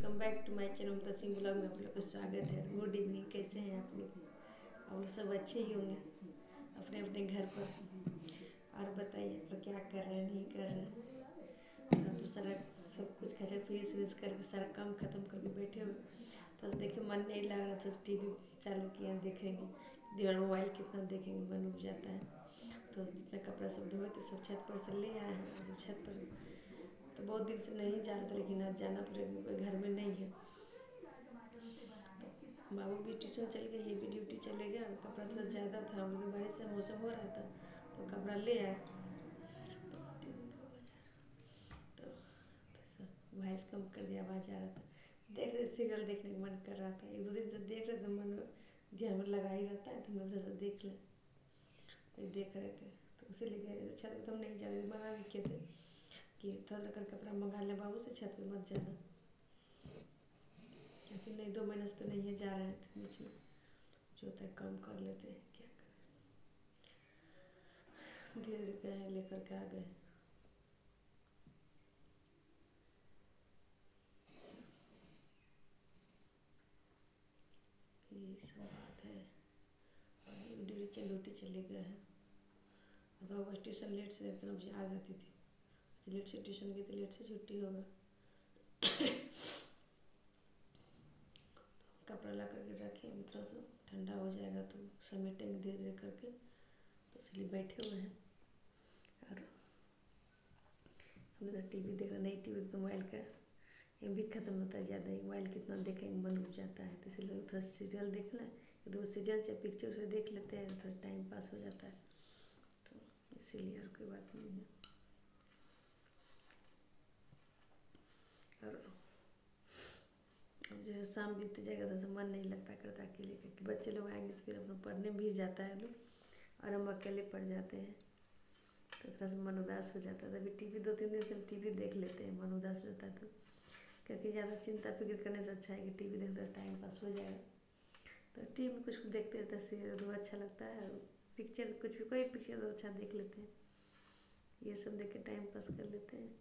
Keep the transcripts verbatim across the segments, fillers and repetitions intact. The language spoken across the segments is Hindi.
Welcome back to my channel the Singh blog में आप लोग का स्वागत है। गुड इवनिंग, कैसे हैं आप लोग? आप लोग सब अच्छे ही होंगे अपने अपने घर पर। और बताइए आप लोग क्या कर रहे हैं, नहीं कर रहे हैं? आप तो सारा सब कुछ खचा फ्रीज व्रीज करके सारा काम ख़त्म करके बैठे हुए। तो देखिए मन नहीं लग रहा था, टी वी चालू किया, देखेंगे दिन मोबाइल कितना देखेंगे, मन उब जाता है। तो जितना कपड़ा सब धोए थे सब छत पर से ले आए हैं। जब छत पर तो बहुत दिन से नहीं जा रहे थे, लेकिन आज जाना पड़ेगा, कोई घर में नहीं है। तो बाबू भी ट्यूशन चल गए, ये भी ड्यूटी चले गया। कपड़ा थोड़ा ज़्यादा था, हम लोग बारिश से मौसम हो रहा था तो कपड़ा ले आए। तो, तो सब वॉइस कम कर दिया, आवाज़ आ रहा था। देख रहे सीरियल देखने का मन कर रहा था, एक दो दिन से देख रहे थे, मन ध्यान में लगा ही रहता है, तो हम लोग देख लें देख रहे थे। तो उसी लिए कह रहे थे छत पर तो हम नहीं जा रहे थे, मना भी किए थे कि थोड़ा कर कपड़ा मंगा ले बाबू से, छत पे मत जाना, क्योंकि नहीं दो महीने से तो नहीं है, जा रहे थे बीच में जो होता है काम कर लेते हैं, क्या करें। धीरे धीरे गए लेकर के आ गए। यही सब बात है। और ड्यूटी चल ड्यूटी चले गए हैं। बाबू ट्यूशन लेट से इतना बजे आ जाती थी, लेट से ट्यूशन गई तो लेट से छुट्टी होगा। कपड़ा ला करके रखे, थोड़ा सा ठंडा हो जाएगा तो समेटेंगे धीरे धीरे करके, तो इसलिए बैठे हुए हैं। और हम इधर टी वी देख रहे, नहीं टी वी तो मोबाइल का एम भी ख़त्म होता है ज़्यादा ही, मोबाइल कितना देखेंगे मन उब जाता है। तो इसलिए थोड़ा सीरियल देख लें, दो सीरियल चाहे पिक्चर से देख लेते हैं, थोड़ा टाइम पास हो जाता है। तो इसीलिए और कोई बात नहीं है। और अब जैसे शाम बीत जाएगा तो मन नहीं लगता करता अकेले, क्योंकि बच्चे लोग आएंगे तो फिर अपना पढ़ने में भी जाता है लोग, और हम अकेले पढ़ जाते हैं तो थोड़ा सा मन उदास हो जाता है। तभी टीवी दो तीन दिन से टीवी देख लेते हैं, मन उदास हो जाता है तो, क्योंकि ज़्यादा चिंता फिक्र करने से अच्छा है कि टीवी देखते टाइम पास हो जाएगा। तो टीवी में कुछ कुछ देखते रहते हैं, सीरियल तो अच्छा लगता है, पिक्चर कुछ भी कोई पिक्चर तो अच्छा देख लेते हैं, ये सब देख के टाइम पास कर लेते हैं।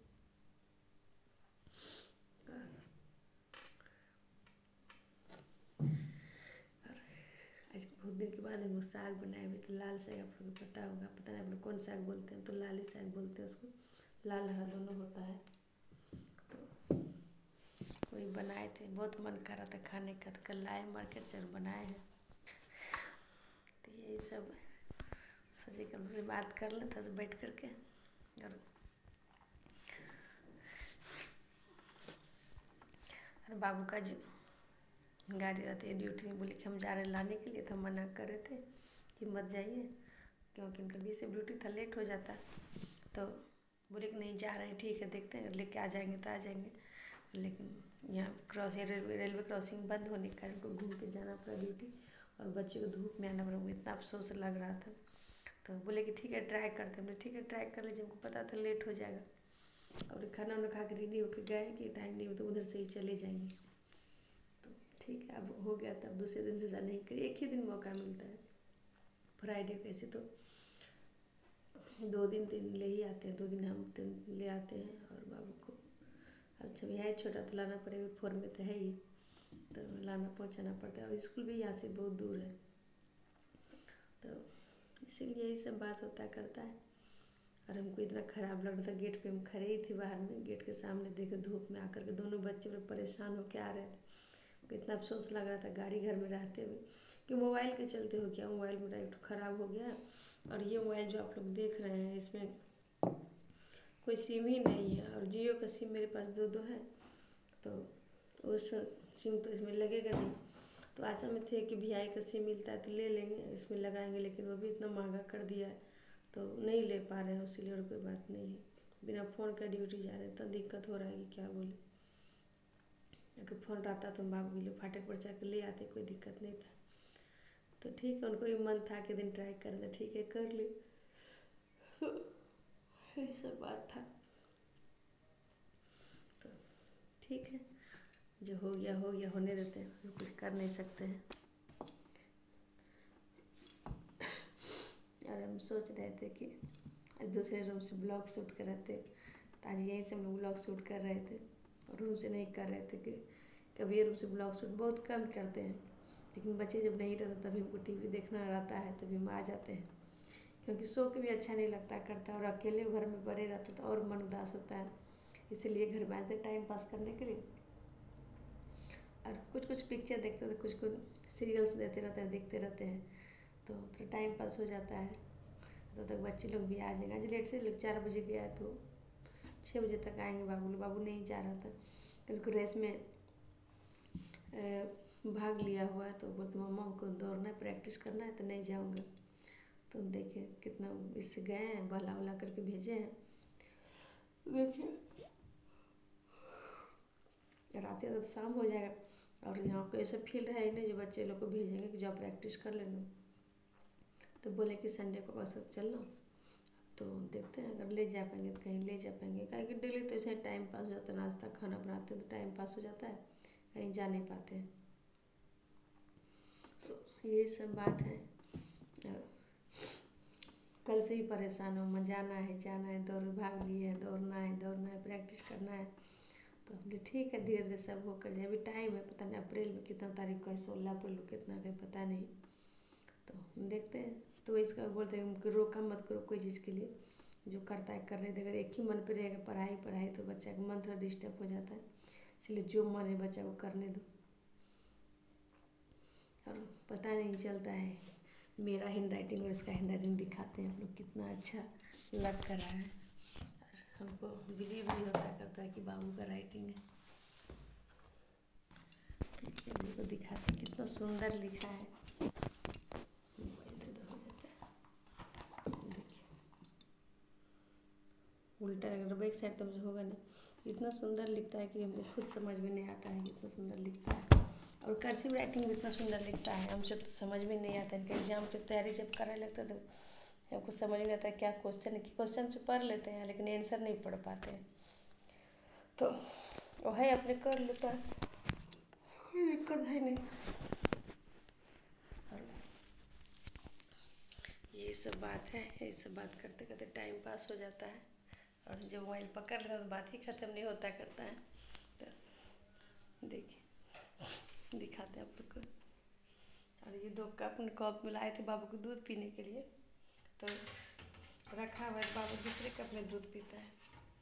आज बहुत दिन के बाद हम लोग साग बनाए हुए थे, लाल साग, आप लोग को पता होगा, पता नहीं आप लोग कौन साग बोलते हैं, तो लाल ही साग बोलते हैं उसको, लाल हरा दोनों होता है। तो वही बनाए थे, बहुत मन कर रहा था खाने का, तो कल लाए मार्केट से और बनाए हैं। तो यही सब सोचे कल से बात कर लें था, तो बैठ करके। और और बाबू का जी गाड़ी रहती है ड्यूटी में, बोले कि हम जा रहे हैं लाने के लिए, तो हम मना कर रहे थे कि मत जाइए, क्योंकि उनका भी से ड्यूटी था, लेट हो जाता। तो बोले कि नहीं जा रहे हैं, ठीक है देखते हैं, लेके आ जाएंगे तो आ जाएंगे। लेकिन यहाँ क्रॉसिंग रेलवे रेलवे क्रॉसिंग बंद होने के कारण उनको घूम के जाना पड़ा ड्यूटी, और बच्चे को धूप में आना पड़ा, मुझे इतना अफसोस लग रहा था। तो बोले कि ठीक है ट्राई करते हैं, बोले ठीक है ट्राई कर लीजिए, हमको पता था लेट हो जाएगा। और खाना वाना खा के रेडी होकर गए कि टाइम नहीं हो तो उधर से ही चले जाएंगे। तो ठीक है, अब हो गया था, अब दूसरे दिन से ऐसा नहीं करिए, एक ही दिन मौका मिलता है फ्राइडे को, ऐसे तो दो दिन तीन ले ही आते हैं, दो दिन हम तीन ले आते हैं। और बाबू को अब जब यहाँ छोटा तो लाना पड़ेगा, फोर में तो है ही, तो लाना पहुँचाना पड़ता है, और स्कूल भी यहाँ से बहुत दूर है, तो इसीलिए यही सब बात होता करता है। और हमको इतना ख़राब लग रहा था, गेट पे हम खड़े ही थी बाहर में, गेट के सामने देखे धूप में आकर के दोनों बच्चे लोग परेशान होकर आ रहे थे, इतना अफसोस लग रहा था गाड़ी घर में रहते हुए कि मोबाइल के चलते हो क्या, मोबाइल मेरा एक ख़राब हो गया। और ये मोबाइल जो आप लोग देख रहे हैं इसमें कोई सिम ही नहीं है, और जियो का सिम मेरे पास दो दो है, तो उस सिम तो इसमें लगेगा नहीं। तो आशा में थे कि वी आई का सिम मिलता है तो ले लेंगे, इसमें लगाएंगे, लेकिन वो भी इतना महंगा कर दिया है तो नहीं ले पा रहे हैं, उसीलिए और कोई बात नहीं है। बिना फ़ोन का ड्यूटी जा रहे हैं, तो दिक्कत हो रहा है कि क्या बोले। अगर फ़ोन रहता तो बाबू के लिए फाटक पर चढ़ कर ले आते, कोई दिक्कत नहीं था। तो ठीक है, उनको भी मन था कि दिन ट्राई करें, तो ठीक है कर ली, तो यही सब बात था। तो ठीक है, जो हो गया हो गया, होने देते हैं, हम कुछ कर नहीं सकते हैं। और हम सोच रहे थे कि आज दूसरे रूम से ब्लॉग शूट कर रहे थे, तो आज यहीं से हम लोग ब्लॉग शूट कर रहे थे, और रूम से नहीं कर रहे थे कि कभी ये रूप से ब्लॉग शूट बहुत कम करते हैं, लेकिन बच्चे जब नहीं रहते तभी हमको टीवी देखना रहता है, तभी हम आ जाते हैं, क्योंकि सो के भी अच्छा नहीं लगता करता, और अकेले घर में बड़े रहते तो और मन उदास होता है। इसीलिए घर में आते टाइम पास करने के लिए, और कुछ कुछ पिक्चर देखते थे, कुछ कुछ सीरियल्स देते रहते हैं, देखते रहते हैं, तो थोड़ा टाइम पास हो जाता है। तो तक बच्चे लोग भी आ जाएंगे। आज लेट से लोग चार बजे गया तो छः बजे तक आएंगे। बाबू लोग बाबू नहीं जा रहा था, क्योंकि रेस में भाग लिया हुआ है, तो बोलते मम्मा हमको दौड़ना है, प्रैक्टिस करना है, तो नहीं जाऊँगा। तो देखिए कितना इससे गए हैं, बहला उहला करके भेजे हैं। देखिए रात तो शाम हो जाएगा, और यहाँ पे ऐसा फील्ड है ही नहीं जो बच्चे लोग को भेजेंगे कि जाओ प्रैक्टिस कर लेना। तो बोले कि संडे को बस चलना, तो देखते हैं अगर ले जा पाएंगे तो कहीं ले जा पाएंगे, काहे कि डेली तो ऐसे टाइम पास हो जाता है, नाश्ता खाना बनाते हैं तो टाइम पास हो जाता है, कहीं जा नहीं पाते हैं। तो ये सब बात है। कल से ही परेशान हो, मैं जाना है जाना है, दौड़ भाग लिए है, दौड़ना है दौड़ना है, प्रैक्टिस करना है। तो हमने ठीक है, धीरे धीरे सब हो कर जाए, अभी टाइम है, पता नहीं अप्रैल में कितना तारीख को है, सोलह अप्रैल को कितना है पता नहीं। तो हम देखते हैं। तो इसका बोलते हैं रोका मत करो कोई चीज़ के लिए, जो करता है करने दे। अगर एक ही मन पे रहेगा पढ़ाई पढ़ाई तो बच्चा का मन थोड़ा डिस्टर्ब हो जाता है, इसलिए जो मन है बच्चा को करने दो। और पता नहीं चलता है, मेरा हैंड राइटिंग और इसका हैंड राइटिंग दिखाते हैं आप लोग कितना अच्छा लग कर रहा है, और हमको बिलीव भी होता करता है कि बाबू का राइटिंग है। देखो दिखाते कितना सुंदर लिखा है। उल्टा अगर बैक साइड तो मुझे होगा ना, इतना सुंदर लिखता है कि हमको खुद समझ में नहीं आता है, इतना सुंदर लिखता है। और कर्सिव राइटिंग भी इतना सुंदर लिखता है, हमसे तो समझ में नहीं आता है। एग्जाम की तैयारी जब करने लगता है तो हमको समझ में आता है क्या क्वेश्चन है, कि क्वेश्चन से पढ़ लेते हैं लेकिन आंसर नहीं पढ़ पाते हैं। तो वो है अपने कर लेता है, कोई दिक्कत है नहीं। ये सब बात है, ये सब बात करते करते टाइम पास हो जाता है, और जब मोबाइल पकड़ लेता तो बात ही ख़त्म नहीं होता करता है। तो देखिए दिखाते हैं आप लोग को। और ये दो कप कप में लाए थे बाबू को दूध पीने के लिए, तो रखा हुआ है, बाबू दूसरे कप में दूध पीता है,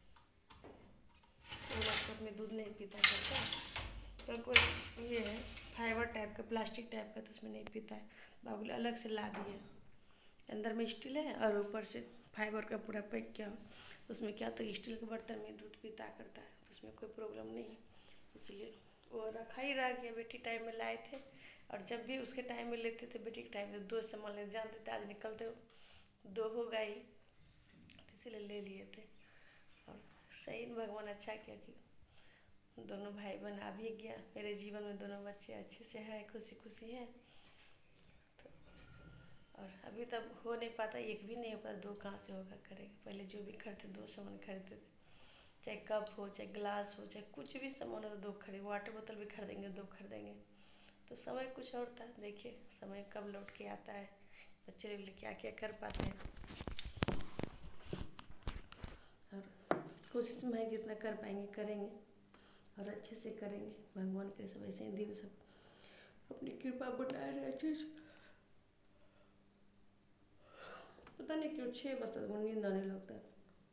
वो कप में दूध नहीं पीता करता, तो कोई ये है फाइबर टाइप का, प्लास्टिक टाइप का, तो उसमें नहीं पीता है। बाबू ने अलग से ला दिए, अंदर में स्टील है और ऊपर से फाइबर का पूरा पैक किया, उसमें क्या तो स्टील के बर्तन में दूध पीता करता है, तो उसमें कोई प्रॉब्लम नहीं है। इसलिए वो रखा ही रह गया। बेटी टाइम में लाए थे, और जब भी उसके टाइम में लेते थे बेटी के टाइम में दो सामान ले जानते थे, आज निकलते हो दो होगा ही, इसीलिए ले लिए थे। और सही भगवान अच्छा किया कि दोनों भाई बहन आ भी गया मेरे जीवन में, दोनों बच्चे अच्छे से हैं, खुशी खुशी हैं। तो और अभी तब हो नहीं पाता, एक भी नहीं हो पाता, दो कहाँ से होगा करेगा। पहले जो भी खरीदते दो सामान खरीदते थे, चाहे कप हो चाहे ग्लास हो चाहे कुछ भी सामान हो तो दो खरीद, वाटर बोतल भी खरीदेंगे दो खरीदेंगे। तो समय कुछ और था, देखिए समय कब लौट के आता है, बच्चे लोग क्या क्या कर पाते हैं। और कोशिश में है जितना कर पाएंगे करेंगे, और अच्छे से करेंगे। भगवान करे सब ऐसे ही दिन सब अपनी कृपा बनाए रहे अच्छे से। पता नहीं क्यों छः बजता तो नींद आने लगता है।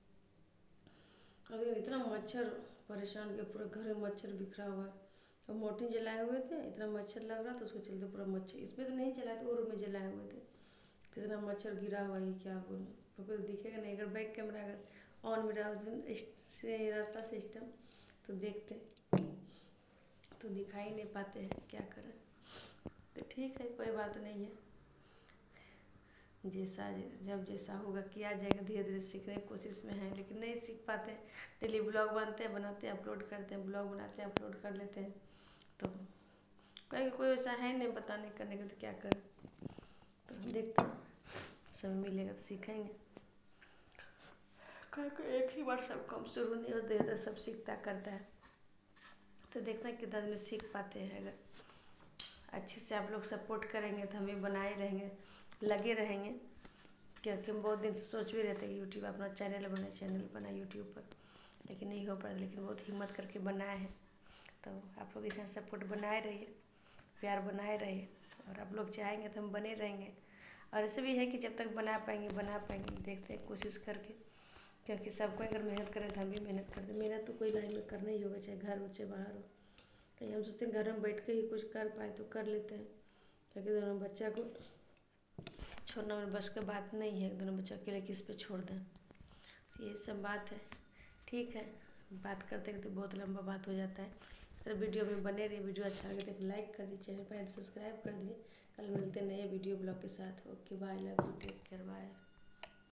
अभी इतना मच्छर परेशान किया, पूरा घर में मच्छर बिखरा हुआ है, और मोर्टिन जलाए हुए थे, इतना मच्छर लग रहा था, उसको चलते पूरा मच्छर, इसमें तो नहीं जलाए थे, वो रूम में जलाए हुए थे, तो इतना मच्छर गिरा हुआ है क्या बोलूँ, क्योंकि तो दिखेगा नहीं। अगर बैक कैमरा अगर ऑन में रहता सिस्टम तो देखते, तो दिखाई नहीं पाते हैं, क्या करें। तो ठीक है, कोई बात नहीं है, जैसा जब जैसा होगा किया जाएगा, धीरे धीरे सीखने की कोशिश में है, लेकिन नहीं सीख पाते हैं। डेली ब्लॉग बनते हैं, बनाते हैं, अपलोड करते हैं, ब्लॉग बनाते हैं, अपलोड कर लेते हैं, तो कहीं कोई वैसा है नहीं बताने करने का, तो क्या करें। तो देखते हैं, समय मिलेगा तो सीखेंगे। कहीं एक ही बार सब काम शुरू नहीं होता है, तो सब सीखता करता है, तो देखना कितना दिन सीख पाते हैं। अगर अच्छे से आप लोग सपोर्ट करेंगे तो हम भी बनाए रहेंगे, लगे रहेंगे, क्योंकि हम बहुत दिन से सोच भी रहते कि यूट्यूब अपना चैनल बना चैनल बना यूट्यूब पर, लेकिन नहीं हो पाया, लेकिन बहुत हिम्मत करके बनाए हैं। तो आप लोग इसे सपोर्ट बनाए रहिए, प्यार बनाए रहिए, और आप लोग चाहेंगे तो हम बने रहेंगे। और ऐसे भी है कि जब तक बना पाएंगे बना पाएंगे, देखते हैं कोशिश करके, क्योंकि सबको अगर मेहनत करें तो हम भी मेहनत करते हैं। मेहनत तो कोई लाइन में करना ही होगा, चाहे घर हो चाहे बाहर हो। कहीं हम सोचते हैं घर में बैठ के ही कुछ कर पाए तो कर लेते हैं, क्योंकि दोनों बच्चा को छोड़ना मेरे बस की बात नहीं है। दोनों बच्चा अकेले किस पे छोड़ दें, ये सब बात है। ठीक है, बात करते करते बहुत लंबा बात हो जाता है। तो वीडियो में बने रहिए। वीडियो अच्छा लगे तो लाइक कर दीजिए, चैनल पर सब्सक्राइब कर दीजिए। कल मिलते हैं नए वीडियो ब्लॉग के साथ। Okay bye, love you, take care, bye.